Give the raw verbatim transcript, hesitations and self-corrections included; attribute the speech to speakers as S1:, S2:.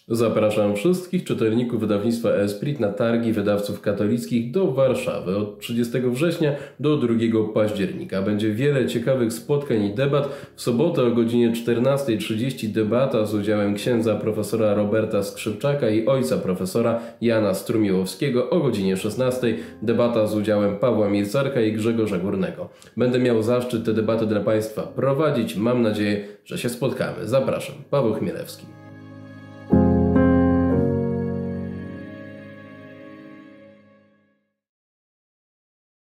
S1: Zapraszam wszystkich czytelników wydawnictwa Esprit na targi wydawców katolickich do Warszawy od trzydziestego września do drugiego października. Będzie wiele ciekawych spotkań i debat. W sobotę o godzinie czternastej trzydzieści debata z udziałem księdza profesora Roberta Skrzypczaka i ojca profesora Jana Strumiłowskiego. O godzinie szesnastej debata z udziałem Pawła Miercarka i Grzegorza Górnego. Będę miał zaszczyt te debaty dla Państwa prowadzić. Mam nadzieję, że się spotkamy. Zapraszam. Paweł Chmielewski.